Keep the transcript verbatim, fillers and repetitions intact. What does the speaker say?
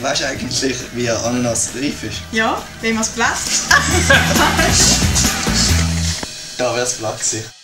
weißt du eigentlich, wie eine Ananas reif ist? Ja, wenn man es bläst. Da wäre es glatt gewesen.